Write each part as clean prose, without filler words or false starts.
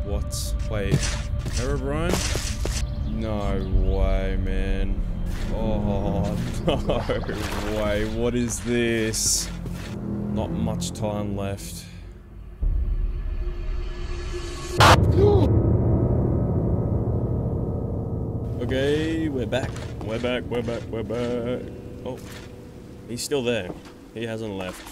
What? Wait. Herobrine? No way, man. Oh, no way. What is this? Not much time left. Okay, we're back. We're back. Oh, he's still there. He hasn't left.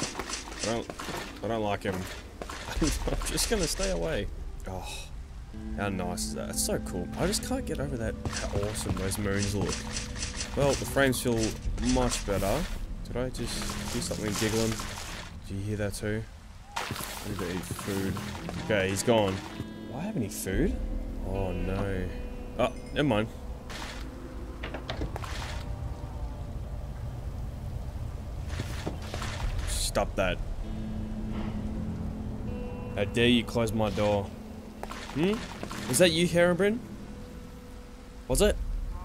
I don't like him. I'm just gonna stay away. Oh, how nice is that? It's so cool. I just can't get over that, how awesome those moons look. Well, the frames feel much better. Did I just do something giggling? Do you hear that too? I need to eat food. Okay, he's gone. Do I have any food? Oh no. Oh, never mind. Stop that. How dare you close my door? Hmm? Was that you, Herobrine? Was it?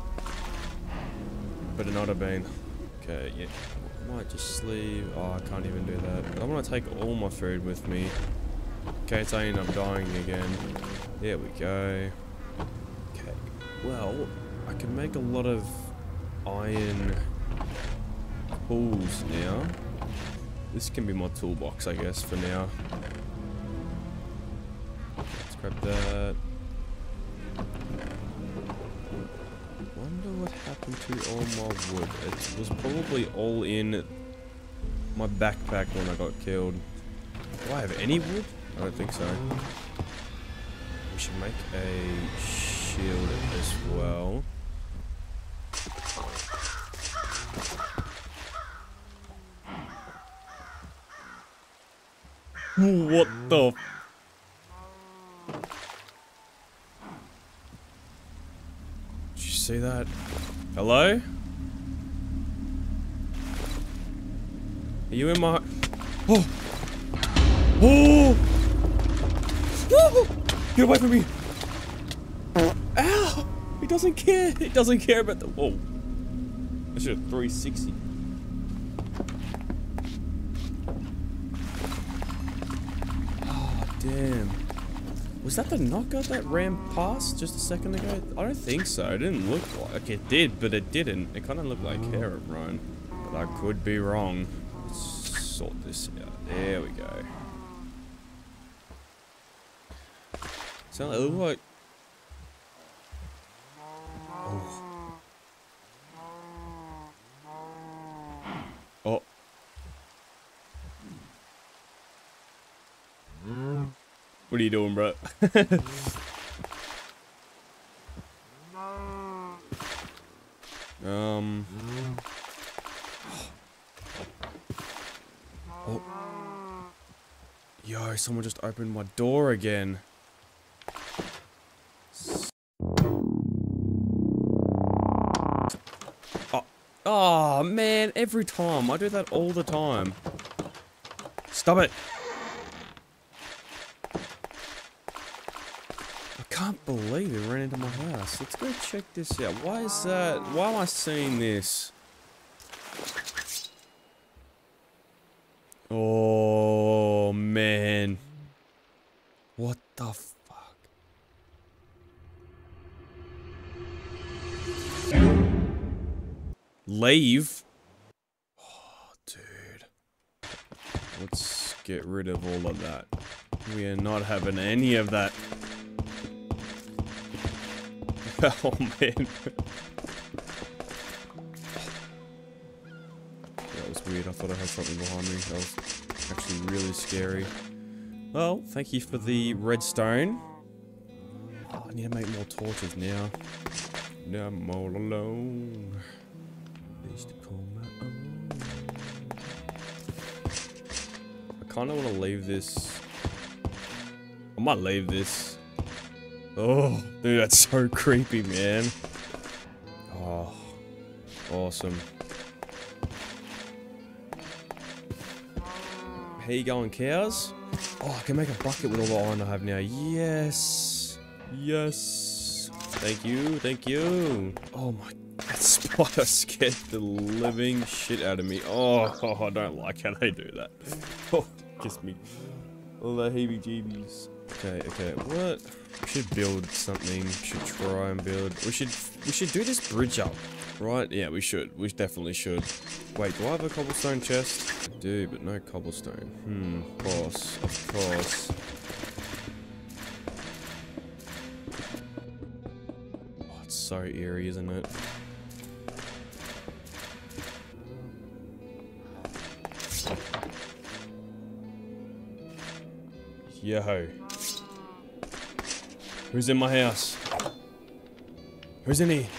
Better not have been. Okay, yeah. I might just sleep. Oh, I can't even do that. But I'm gonna take all my food with me. In case I end up dying again. There we go. Okay. Well, I can make a lot of iron tools now. This can be my toolbox, I guess, for now. Let's grab that. Wonder what happened to all my wood. It was probably all in my backpack when I got killed. Do I have any wood? I don't think so. We should make a shield as well. What the? Did you see that? Hello? Are you in my... Oh! Oh! Oh! Get away from me! Ow! He doesn't care! He doesn't care about the... Whoa. I should have 360. Damn. Was that the knockout that ran past just a second ago? I don't think so. It didn't look like it did, but it didn't. It kind of looked like Herobrine. But I could be wrong. Let's sort this out. There we go. So it looked like... Oh. Oh. What are you doing, bro? Oh. Yo, someone just opened my door again. Oh. Oh, man, every time. I do that all the time. Stop it. I can't believe it ran into my house. Let's go check this out. Why is that? Why am I seeing this? Oh, man. What the fuck? Leave? Oh, dude. Let's get rid of all of that. We are not having any of that. Oh man. That was weird. I thought I had something behind me. That was actually really scary. Well, thank you for the redstone. Oh, I need to make more torches now. Now I'm all alone. Used to call my own. I kind of want to leave this. I might leave this. Oh, dude, that's so creepy, man. Oh, awesome. How you going, cows? Oh, I can make a bucket with all the iron I have now. Yes. Yes. Thank you. Thank you. Oh my, that spider scared the living shit out of me. Oh, I don't like how they do that. Oh, gives me all the heebie-jeebies. Okay, what? We should build something. We should try and build. We should do this bridge up, right? Yeah, we should. We definitely should. Wait, do I have a cobblestone chest? I do, but no cobblestone. Of course. Oh, it's so eerie, isn't it? Yo. Who's in my house? Who's in here?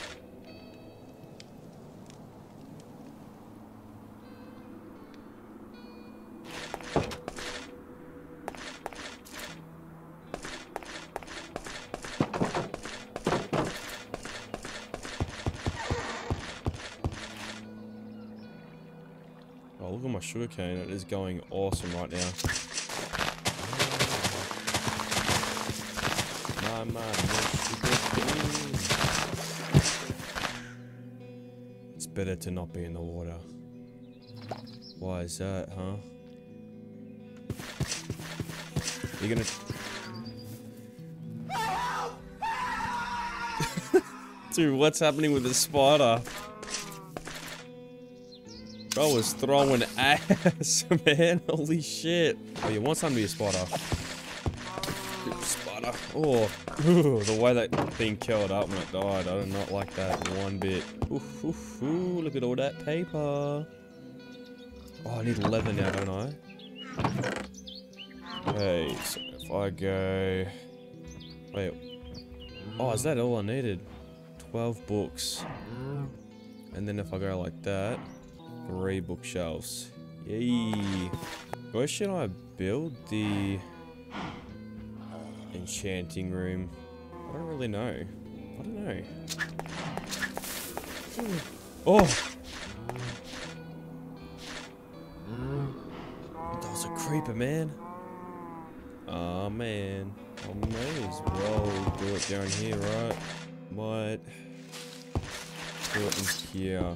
Oh, look at my sugarcane. It is going awesome right now. It's better to not be in the water. Why is that, huh? You're gonna... Dude, what's happening with the spider? Bro was throwing ass, man. Holy shit. Oh, you want something to be a spider? Spider. Oh, the way that thing curled up when it died. I do not like that one bit. Ooh, look at all that paper. Oh, I need leather now, don't I? Okay, so if I go... Wait. Oh, is that all I needed? 12 books. And then if I go like that, 3 bookshelves. Yay. Where should I build the enchanting room? I don't really know. I don't know. Oh! That was a creeper, man. Oh, man. I may as well do it down here, right? Might do it in here.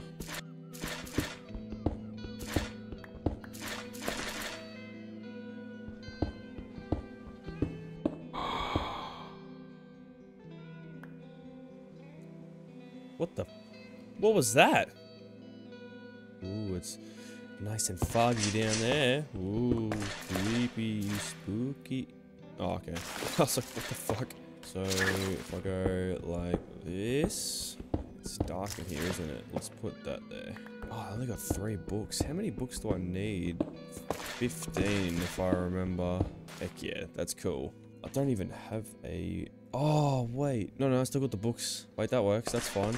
What the? What was that? Ooh, it's nice and foggy down there. Ooh, creepy, spooky. Oh, okay. I was like, what the fuck? So, if I go like this, it's dark in here, isn't it? Let's put that there. Oh, I only got 3 books. How many books do I need? 15, if I remember. Heck yeah, that's cool. I don't even have a... Oh, wait. No, I still got the books. Wait, that works. That's fine.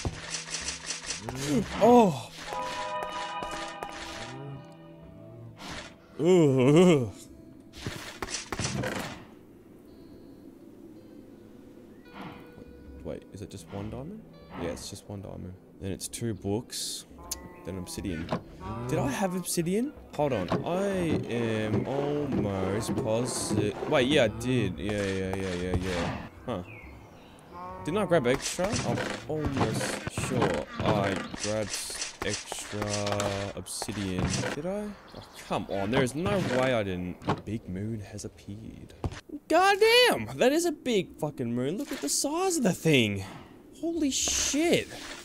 Oh! Ooh. Wait, is it just 1 diamond? Yeah, it's just 1 diamond. Then it's 2 books. Then obsidian. Did I have obsidian? Hold on. I am almost positive. Wait, yeah, I did. Yeah. Huh. Didn't I grab extra? I'm almost sure I grabbed extra obsidian. Did I? Oh, come on. There is no way I didn't. The big moon has appeared. Goddamn! That is a big fucking moon. Look at the size of the thing. Holy shit.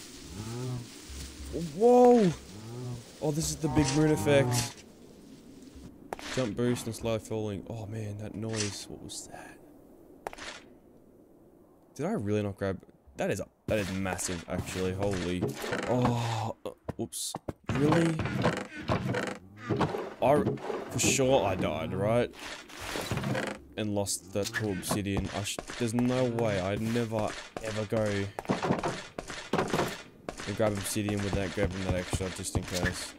Whoa! Oh, this is the big moon effect. Jump boost and slow falling. Oh man, that noise. What was that? Did I really not grab? That is massive, actually. Holy. Oh, whoops. Really? For sure I died, right? And lost that poor obsidian. There's no way. I'd never ever go and grab obsidian without grabbing that extra, just in case.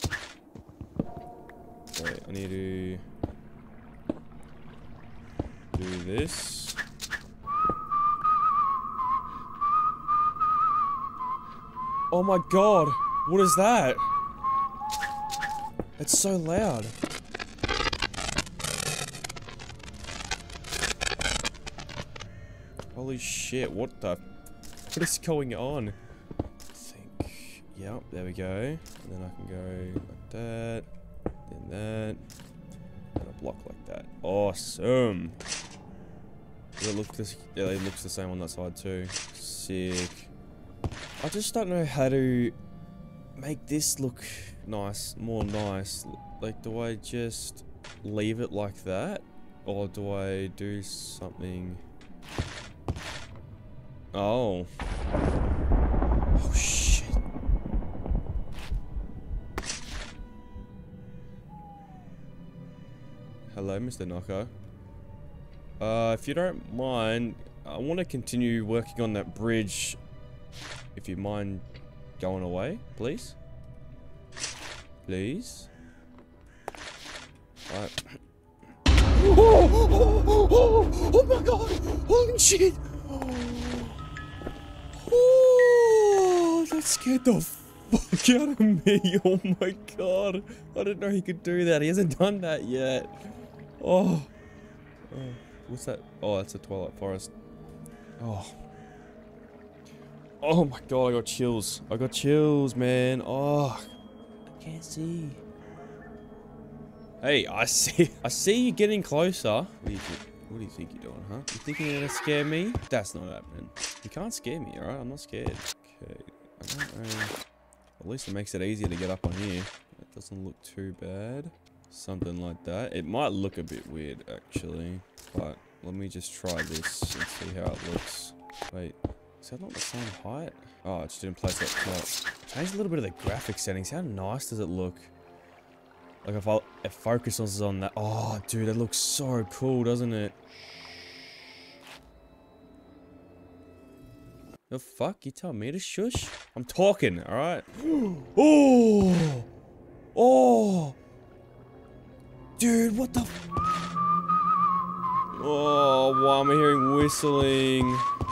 Wait, I need to do this. Oh my god, what is that? It's so loud. Holy shit, what is going on? Yep, there we go. And then I can go like that, then that, and a block like that. Awesome. It looks this, yeah, it looks the same on that side too. Sick. I just don't know how to make this look nice, more nice. Like, do I just leave it like that? Or do I do something? Oh. Oh shit. Hello, Mr. Knocker. If you don't mind, I want to continue working on that bridge. If you mind going away, please. Please. Alright. Oh my god! Holy shit! Oh, that scared the fuck out of me. Oh my god. I didn't know he could do that. He hasn't done that yet. Oh. What's that? Oh, that's a Twilight Forest. Oh. Oh my god, I got chills. I got chills, man. Oh. I can't see. Hey, I see you getting closer. What do you think you're doing, huh? You think you're gonna scare me? That's not happening. You can't scare me, alright? I'm not scared. Okay. I don't know. At least it makes it easier to get up on here. That doesn't look too bad. Something like that. It might look a bit weird, actually. But let me just try this and see how it looks. Wait, is that not the same height? Oh, I just didn't place that top. Change a little bit of the graphic settings. How nice does it look? Like if it focuses on that. Oh, dude, it looks so cool, doesn't it? The fuck? You tell me to shush? I'm talking, alright? Oh! Oh! Dude, what the f— Oh, why am I hearing whistling?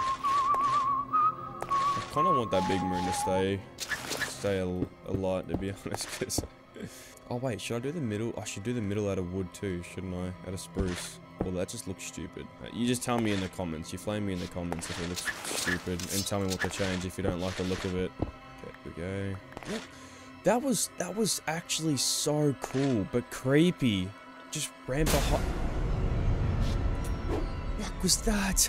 I kind of want that big moon to stay alight, to be honest. Cause oh wait, should I do the middle? I should do the middle out of wood too, shouldn't I? Out of spruce. Well, that just looks stupid. You just tell me in the comments. You flame me in the comments if it looks stupid, and tell me what to change if you don't like the look of it. Okay, here we go. Yep. That was actually so cool, but creepy. Just ran behind. What was that?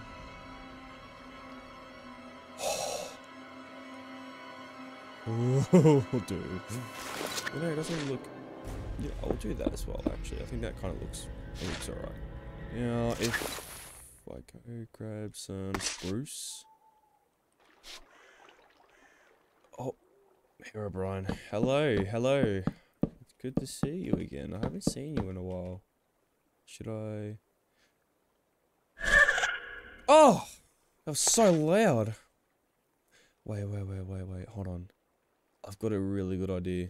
Oh, dude. You know, it doesn't look. Yeah, I'll do that as well. Actually, I think that kind of looks alright. Now, if I go grab some spruce. Oh, Herobrine. Hello, hello. It's good to see you again. I haven't seen you in a while. Should I? Oh, that was so loud. Wait. Hold on. I've got a really good idea.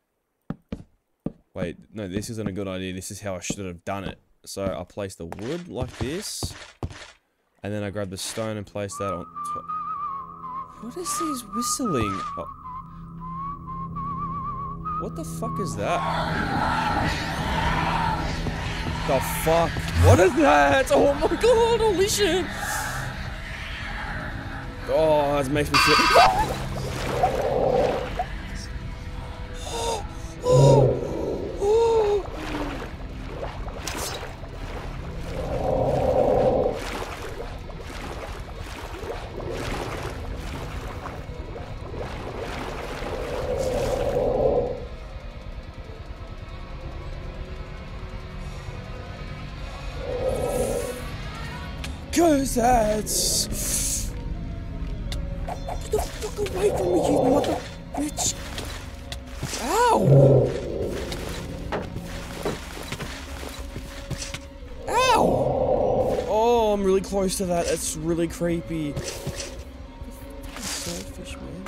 Wait, no, this isn't a good idea. This is how I should have done it. So I place the wood like this, and then I grab the stone and place that on top. What is this whistling? Oh. What the fuck is that? The fuck? What is that? Oh my god, holy shit! Oh, that makes me feel— Cause that's— get the fuck away from me, you mother bitch! Ow! Ow! Oh, I'm really close to that. It's really creepy. Swordfish, man.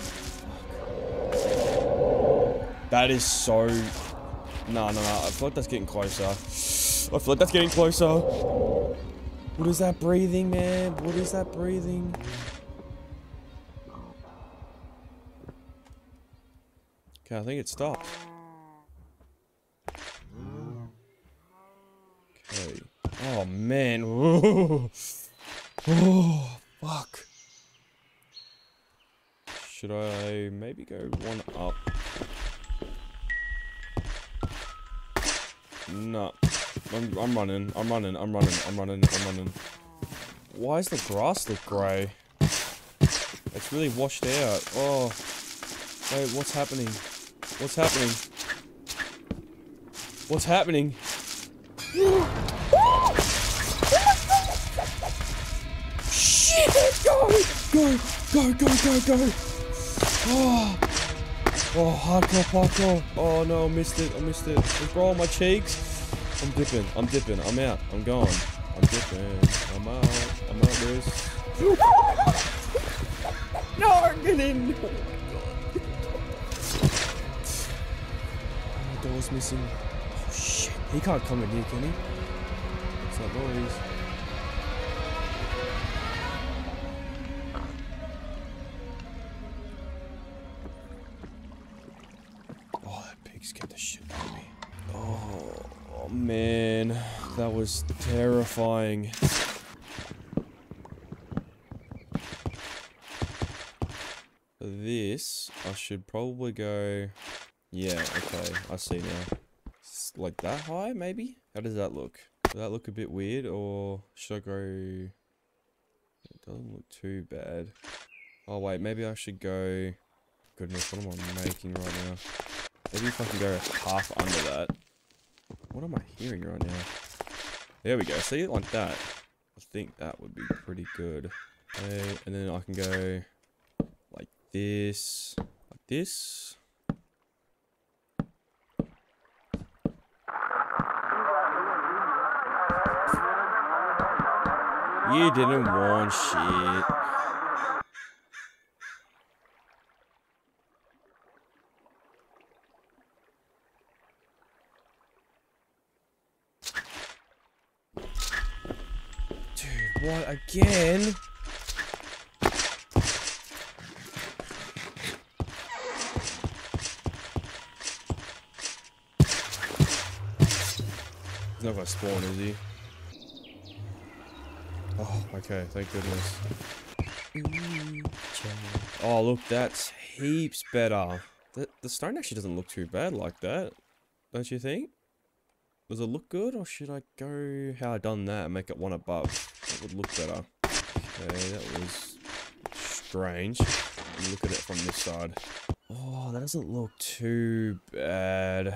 Fuck. That is so— No. I feel like that's getting closer. I feel like that's getting closer. What is that breathing, man? What is that breathing? Okay, I think it stopped. Okay. Oh, man. Oh, fuck. Should I maybe go one up? No. I'm running. Why does the grass look grey? It's really washed out. Oh. Wait, what's happening? What's happening? What's happening? Shit! Go! Go! Go, go, go, go! Oh! Oh, hardcore, parkour. Oh no, I missed it. I missed it. It's all on my cheeks. I'm dipping. I'm dipping. I'm out. I'm gone. I'm dipping. I'm out. I'm out, boys. No, get in! Oh my god. Oh, my door's missing. Oh shit. He can't come in here, can he? It's not noise. Oh, that pig scared the shit out of me. Oh man. That was terrifying. This, I should probably go... Yeah, okay, I see now. It's like that high, maybe? How does that look? Does that look a bit weird, or should I go... It doesn't look too bad. Oh wait, maybe I should go... Goodness, what am I making right now? Maybe if I can go half under that. What am I hearing right now? There we go, see it like that. I think that would be pretty good. Okay, and then I can go... like this, like this. You didn't want shit. Dude, what again? He's not gonna spawn, is he? Oh, okay, thank goodness. Oh, look, that's heaps better. The stone actually doesn't look too bad like that, don't you think? Does it look good, or should I go how I done that and make it one above? That would look better. Okay, that was strange. Look at it from this side. Oh, that doesn't look too bad.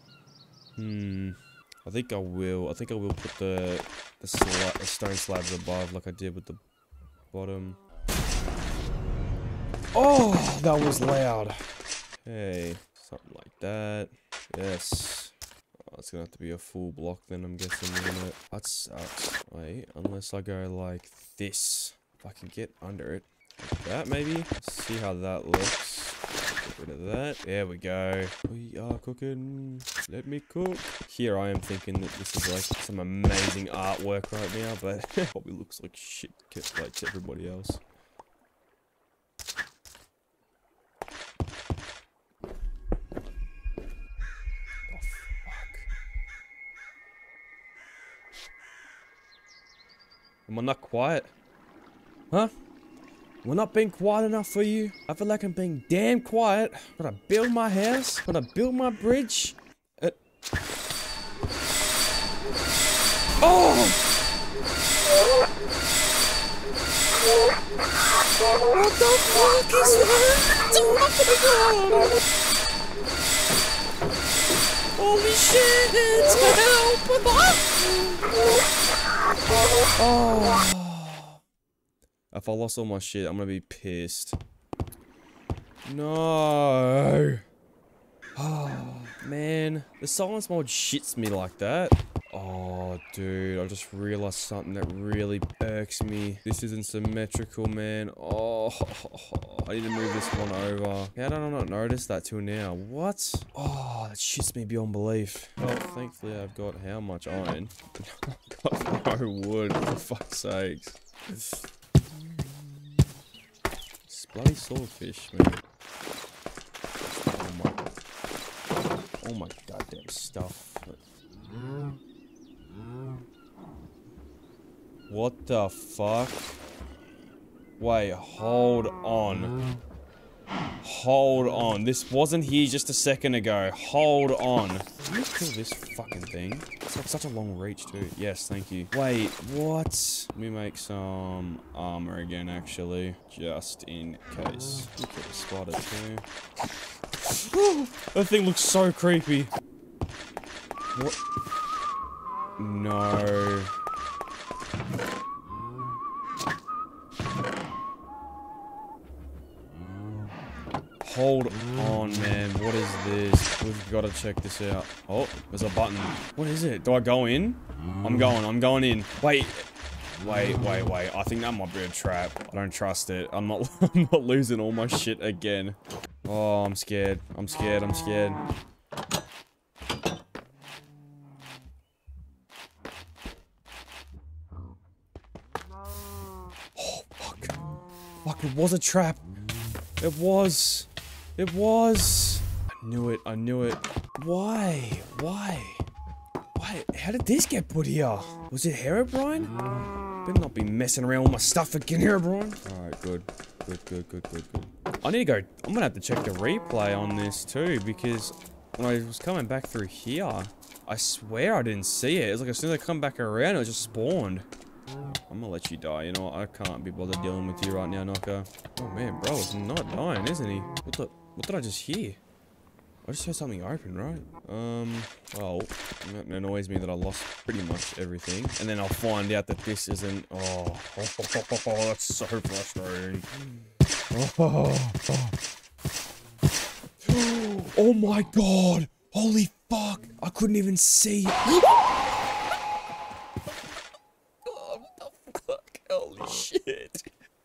I think I will. I think I will put the stone slabs above like I did with the bottom. Oh, that was loud. Okay, something like that. Yes. Oh, it's gonna have to be a full block then, I'm guessing, isn't it? That sucks. Wait, unless I go like this. If I can get under it. Like that, maybe? Let's see how that looks. Get rid of that. There we go. We are cooking. Let me cook. Here I am thinking that this is like some amazing artwork right now, but probably looks like shit like to everybody else. Oh, fuck. Am I not quiet? Huh? We're not being quiet enough for you? I feel like I'm being damn quiet. Gotta build my house. Gotta build my bridge. Oh! What the fuck is that? Oh my god! Holy shit! Help! Oh. If I lost all my shit, I'm gonna be pissed. No. Oh, man. The silence mode shits me like that. Oh, dude. I just realized something that really irks me. This isn't symmetrical, man. Oh, I need to move this one over. How did I not notice that till now? What? Oh, that shits me beyond belief. Well, thankfully I've got how much iron? I've got no wood, for fuck's sakes. Bloody swordfish, man. Oh my goddamn stuff. What the fuck? Wait, hold on. Hold on. This wasn't here just a second ago. Hold on. Can you kill this fucking thing? It's got such a long reach, too. Yes, thank you. Wait, what? Let me make some armor again, actually. Just in case. Look at the spider, too. That thing looks so creepy. What? No. Hold on, man. What is this? We've got to check this out. Oh, there's a button. What is it? Do I go in? I'm going in. Wait. Wait. I think that might be a trap. I don't trust it. I'm not losing all my shit again. Oh, I'm scared. I'm scared. Oh, fuck. Fuck, it was a trap. It was. I knew it. Why? How did this get put here? Was it Herobrine? Better not be messing around with my stuff again, Herobrine. Alright, good. I need to go. I'm gonna have to check the replay on this too, because when I was coming back through here, I swear I didn't see it. It was like as soon as I come back around, it just spawned. I'm gonna let you die. You know what? I can't be bothered dealing with you right now, Knocker. Oh man, bro is not dying, isn't he? What did I just hear? I just heard something open, right? Well, that annoys me that I lost pretty much everything. And then I'll find out that this isn't... Oh, that's so frustrating. Oh my god! Holy fuck! I couldn't even see. Holy shit.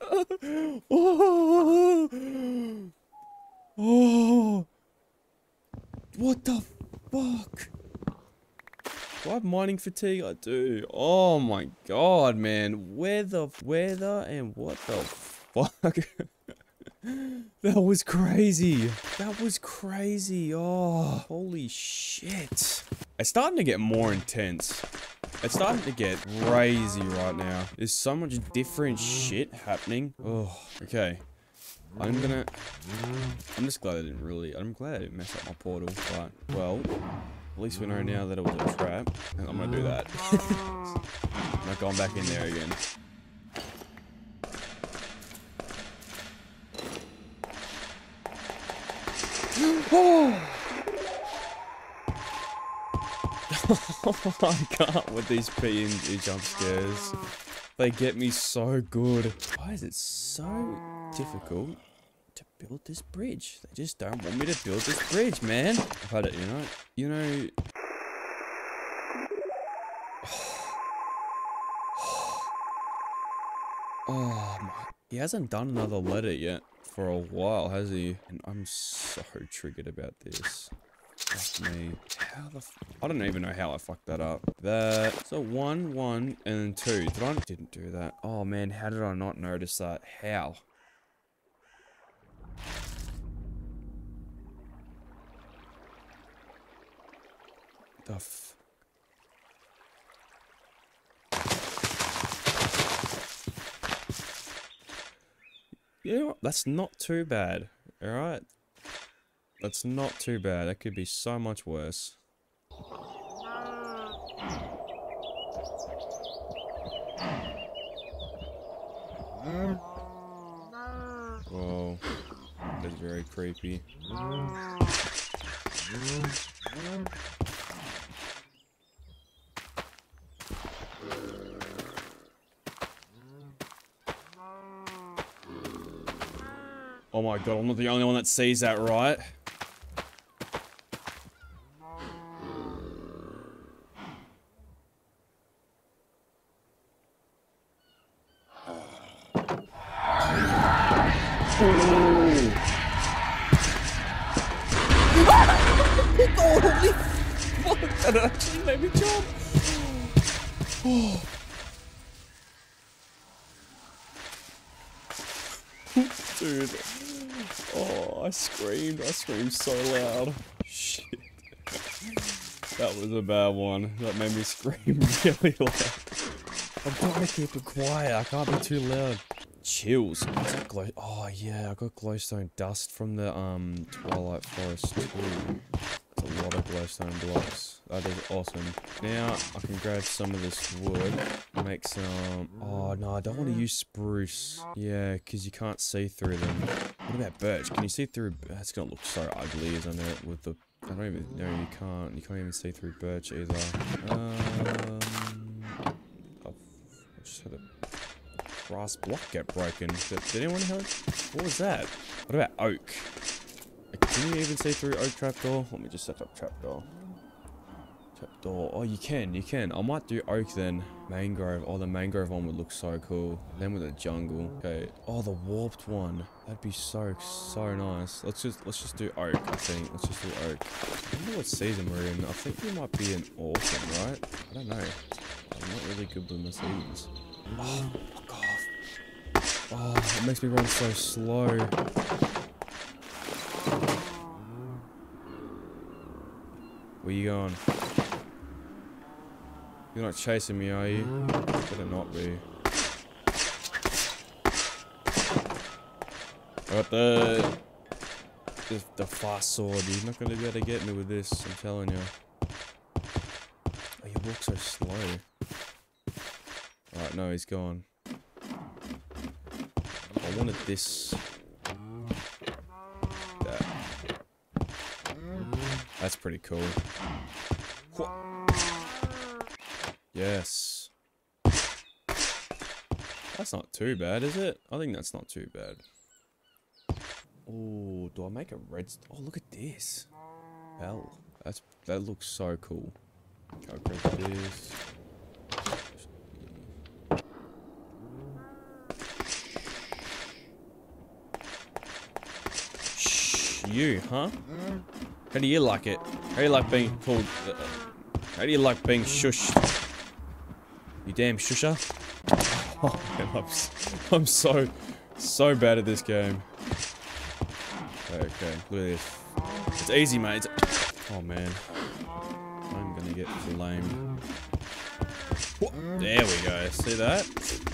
Oh. What the fuck? Do I have mining fatigue? I do. Oh my god, man. Where the and what the fuck? That was crazy. Oh, holy shit. It's starting to get more intense. It's starting to get crazy right now. There's so much different shit happening. Oh, okay. I'm just glad I'm glad I didn't mess up my portal, but, well, at least we know now that it was a trap, and I'm gonna do that. I'm not going back in there again. Oh! I can't with these PNG jump scares. They get me so good. Why is it so difficult to build this bridge? They just don't want me to build this bridge, man. I've had it, you know. Oh my, he hasn't done another letter yet for a while, has he? And I'm so triggered about this. Fuck me. How the I don't even know how I fucked that up. So 1, 1, and then 2. Didn't do that. Oh man, how did I not notice that? How? The f... You know what? That's not too bad. Alright? That's not too bad. That could be so much worse. Whoa. That's very creepy. Oh my god, I'm not the only one that sees that, right? Holy fuck, that actually made me jump. Oh. Dude. Oh, I screamed so loud. Shit. That was a bad one. That made me scream really loud. I'm trying to keep it quiet, I can't be too loud. chills. What's that glow? Oh yeah, I got glowstone dust from the Twilight Forest too. That's a lot of glowstone blocks. That is awesome. Now I can grab some of this wood, make some. Oh no, I don't want to use spruce. Yeah, because you can't see through them. What about birch? Can you see through? That's gonna look so ugly, isn't it? With the, I don't even. No, you can't. You can't even see through birch either. I just had a brass block get broken. Did anyone help? What was that? What about oak? Can you even see through oak trapdoor? Let me just set up trapdoor. Trapdoor. Oh, you can. You can. I might do oak then. Mangrove. Oh, the mangrove one would look so cool. Then with the jungle. Okay. Oh, the warped one. That'd be so nice. Let's just do oak. I think. Let's just do oak. I don't know what season we're in. I think we might be in autumn, right? I don't know. I'm not really good with my seasons. Oh, fuck off. Oh, it makes me run so slow. Where you going? You're not chasing me, are you? Better not be. I got the fast sword. You're not gonna be able to get me with this, I'm telling you. Oh, you walk so slow. Alright, no, he's gone. I wanted this. That. That's pretty cool. Yes. That's not too bad, is it? I think that's not too bad. Oh, do I make a red? Oh, look at this. Hell, that looks so cool. I'll grab this. Shh, you, huh? How do you like it? How do you like being called? How do you like being shushed? You damn shusher! Oh man, I'm so bad at this game. Okay, look at this. It's easy, mate. Oh man, I'm gonna get flamed. There we go. See that?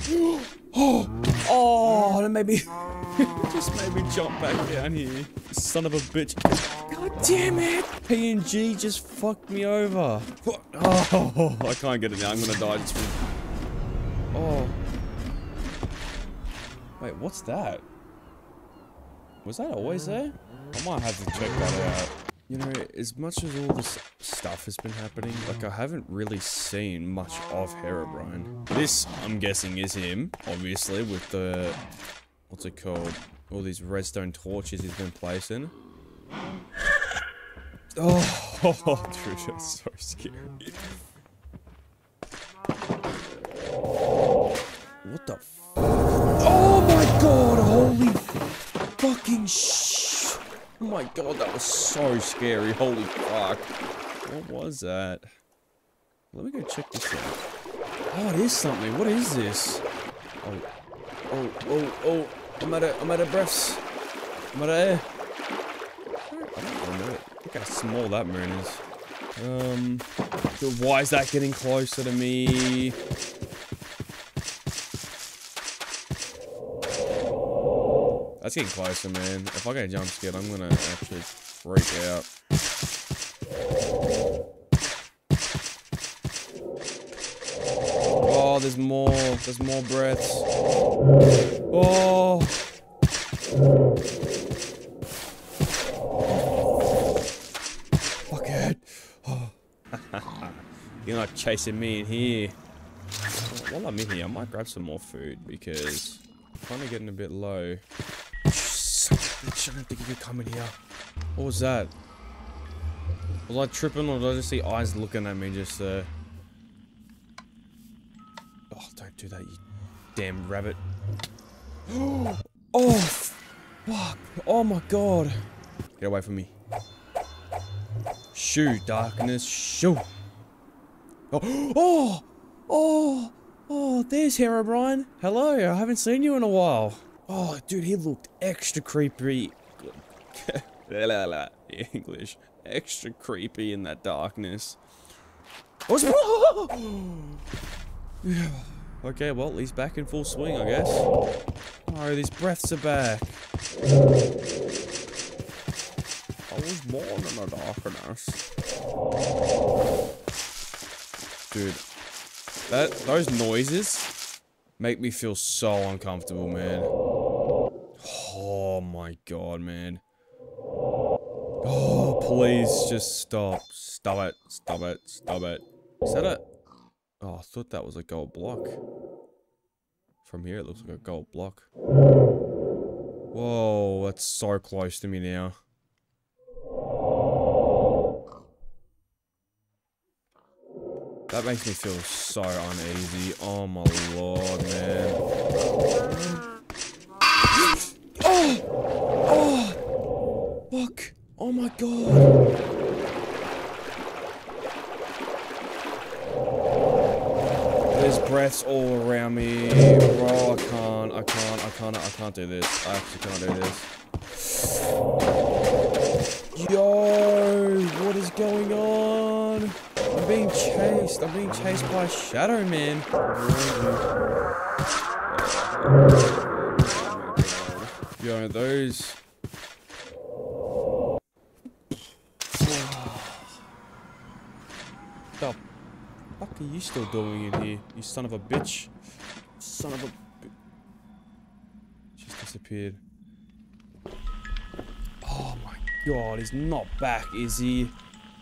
Oh, that made me. Just made me jump back down here. Son of a bitch. God damn it! PNG just fucked me over. Oh, I can't get it now. I'm gonna die just from. Oh. Wait, what's that? Was that always there? I might have to check that out. You know, as much as all this stuff has been happening, like I haven't really seen much of Herobrine. This, I'm guessing, is him, obviously, with the, what's it called? All these redstone torches he's been placing. Oh, dude, that's so scary. What the f- Oh my god, holy fucking sh- Oh my god, that was so scary, holy fuck. What was that? Let me go check this out. Oh, it is something, what is this? Oh, I'm out of breaths. I'm out of air. I don't know. Look how small that moon is. Why is that getting closer to me? That's getting closer, man. If I get jump scared, I'm gonna actually freak out. Oh, there's more breaths. Oh. Fuck it. Oh. You're not chasing me in here. While I'm in here, I might grab some more food because I'm kind of getting a bit low. Bitch, I don't think you could come in here. What was that? Was I tripping or did I just see eyes looking at me just Oh, don't do that, you damn rabbit. Oh, fuck. Oh my god. Get away from me. Shoo, darkness, shoo. Oh, there's Herobrine. Hello, I haven't seen you in a while. Oh, dude, he looked extra creepy. English. Extra creepy in that darkness. Okay, well, he's back in full swing, I guess. No, these breaths are back. I was born in the darkness. Dude, those noises make me feel so uncomfortable, man. Oh my god, man. Oh, please just stop. Stop it. Stop it. Stop it. Is that a... Oh, I thought that was a gold block. From here, it looks like a gold block. Whoa, that's so close to me now. That makes me feel so uneasy. Oh my lord, man. Oh! Oh! Fuck! Oh my god! There's breaths all around me. Bro, I can't do this. I actually can't do this. Yo! What is going on? I'm being chased. I'm being chased by a shadow, man. Yo, those... The fuck are you still doing in here? You son of a bitch. Son of a... Just disappeared. Oh my god, he's not back, is he?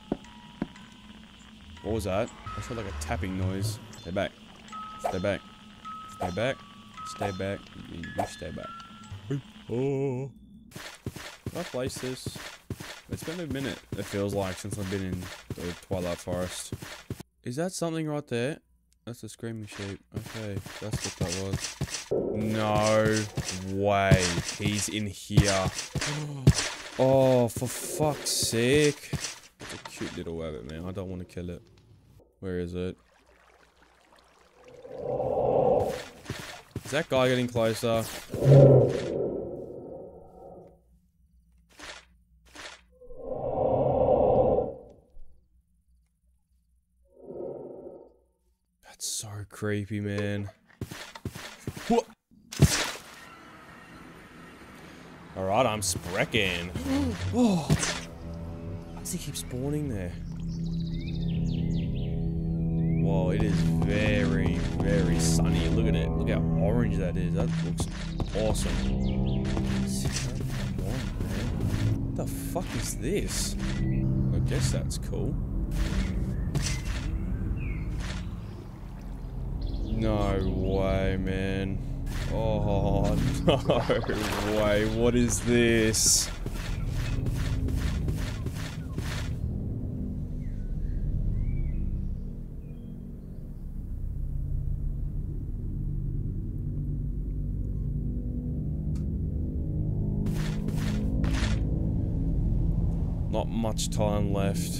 What was that? I felt like a tapping noise. Stay back. Stay back. Stay back. Stay back. You stay back. Oh. Can I place this? It's been a minute, it feels like, since I've been in the Twilight Forest. Is that something right there? That's a screaming sheep. Okay, that's what that was. No way. He's in here. Oh, for fuck's sake. It's a cute little rabbit, man. I don't want to kill it. Where is it? Is that guy getting closer? That's so creepy, man. What? Alright, I'm sprecking. Oh. Why does he keep spawning there? Whoa, it is very, very sunny. Look at it. Look how orange that is. That looks awesome. What the fuck is this? I guess that's cool. No way, man. Oh, no way. What is this? Not much time left.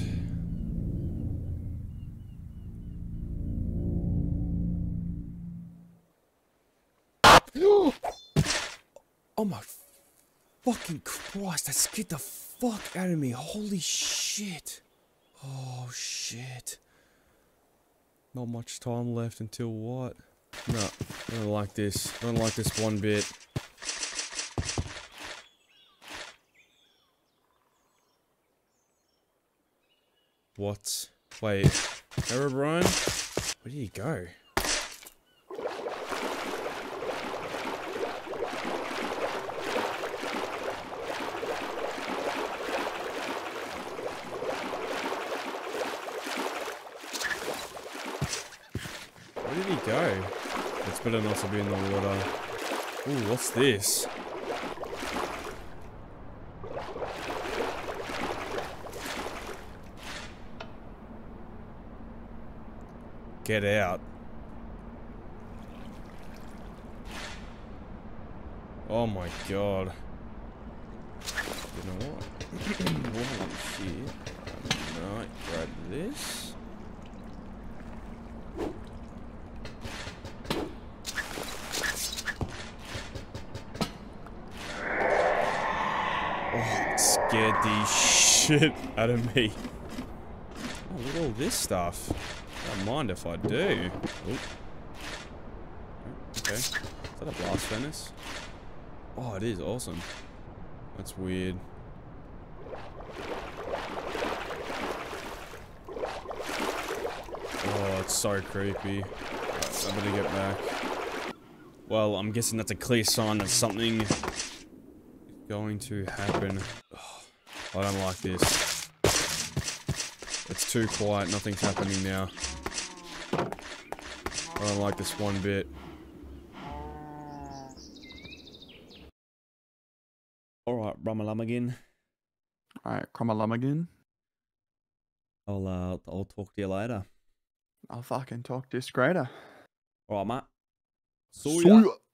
Oh my fucking Christ, that scared the fuck out of me. Holy shit. Oh shit. Not much time left until what? No, I don't like this. I don't like this one bit. What? Wait. Herobrine? Where did he go? Where did he go? It's better not to be in the water. Ooh, what's this? Get out. Oh my god. You know what? Oh shit. Right, grab this. Oh, it scared the shit out of me. Oh, look at all this stuff. Don't mind if I do. Oop. Okay. Is that a blast furnace? Oh, it is awesome. That's weird. Oh, it's so creepy. Right, I better get back. Well, I'm guessing that's a clear sign that something is going to happen. Oh, I don't like this. It's too quiet. Nothing's happening now. I don't like this one bit. Alright, Rummalumagin. Alright, Cromulum I'll talk to you later. I'll fucking talk to you greater. Alright, mate. See ya.